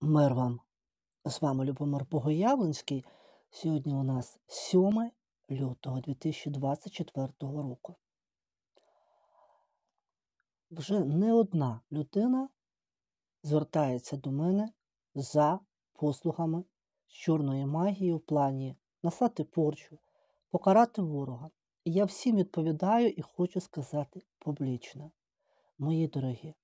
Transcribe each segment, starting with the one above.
Мир вам! З вами Любомир Богоявленський. Сьогодні у нас 7 лютого 2024 року. Вже не одна людина звертається до мене за послугами з чорної магії в плані наслати порчу, покарати ворога. І я всім відповідаю і хочу сказати публічно. Мої дорогі,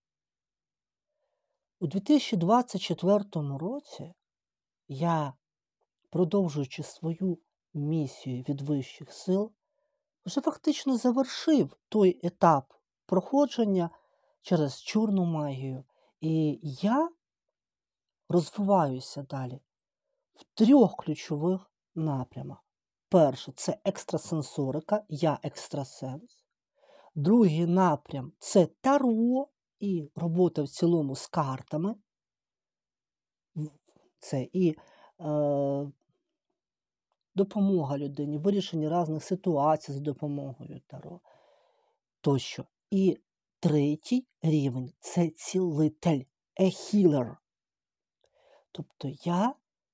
у 2024 році я, продовжуючи свою місію від вищих сил, вже фактично завершив той етап проходження через чорну магію. І я розвиваюся далі в 3 ключових напрямах. Перше – це екстрасенсорика, я екстрасенс. Другий напрям – це таро і робота в цілому з картами. Це і допомога людині, вирішення різних ситуацій з допомогою таро тощо. І третій рівень – це цілитель, a healer. Тобто я,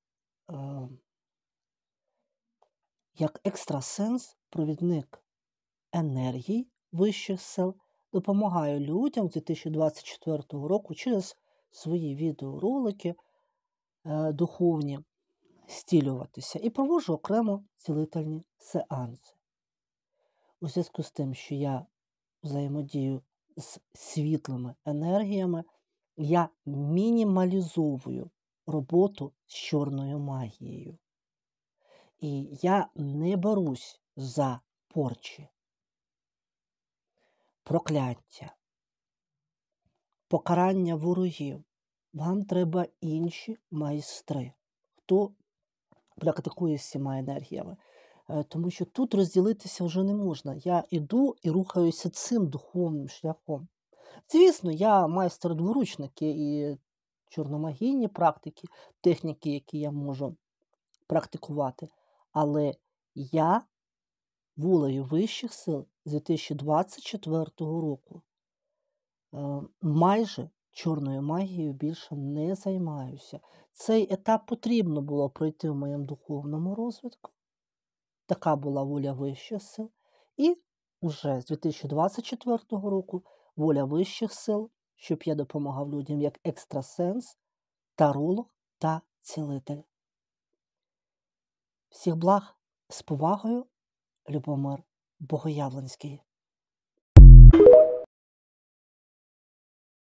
як екстрасенс, провідник енергії вищих сил, допомагаю людям з 2024 року через свої відеоролики духовні зцілюватися і проводжу окремо цілительні сеанси. У зв'язку з тим, що я взаємодію з світлими енергіями, я мінімалізовую роботу з чорною магією. І я не берусь за порчі, прокляття, покарання ворогів. Вам треба інші майстри, хто практикує з цими енергіями. Тому що тут розділитися вже не можна. Я іду і рухаюся цим духовним шляхом. Звісно, я майстер дворучники і чорномагійні практики, техніки, які я можу практикувати. Але я волею вищих сил з 2024 року майже чорною магією більше не займаюся. Цей етап потрібно було пройти в моєму духовному розвитку. Така була воля вищих сил. І вже з 2024 року воля вищих сил, щоб я допомагав людям як екстрасенс, таролог та цілитель. Всіх благ, з повагою, Любомир Богоявленський.